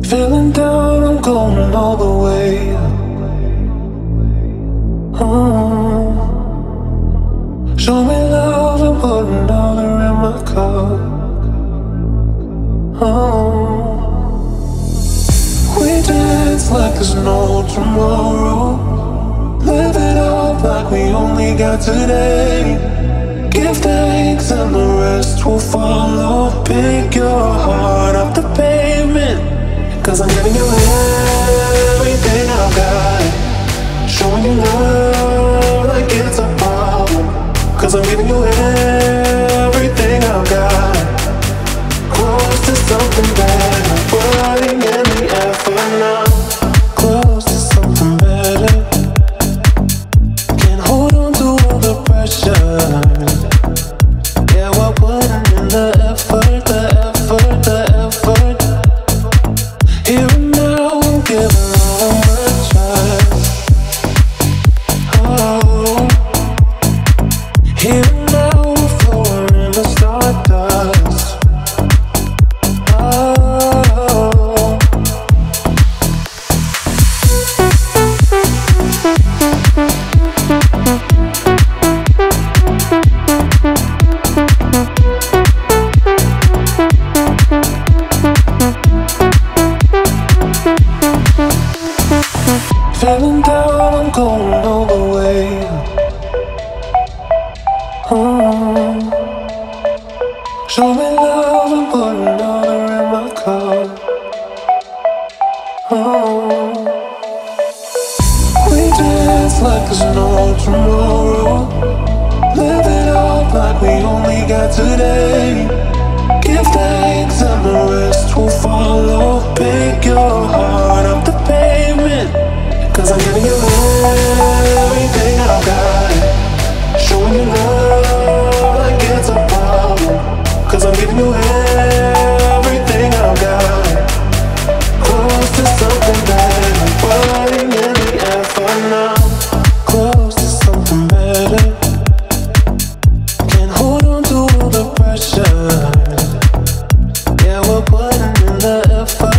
Feeling down, I'm going all the way. Show me love and put another in my cup. We dance like there's no tomorrow. Live it up like we only got today. Give thanks and the rest will follow. Pick your heart off the pavement, 'cause I'm giving you everything I've got. Showing you love like it's a problem, 'cause I'm giving you everything I've got. Close to something better, putting in the effort now. Close to something better. Can't hold on to all the pressure. Yeah, we're putting in the effort, the effort, the effort. Here and now, I'm giving all my trust. Oh, here and now, we're flowing in the stardust. Feeling down, I'm going all the way. Show me love and put another in my cup. We dance like there's no tomorrow. Live it up like we only got today. Give thanks and the rest will follow. Pick your heart off the pavement, 'cause I'm giving you everything I've got. Showing you love like it's a problem, 'cause I'm giving you everything I've got. Close to something better, putting in the effort now. Close to something better. Can't hold on to all the pressure. Yeah, we're putting in the effort.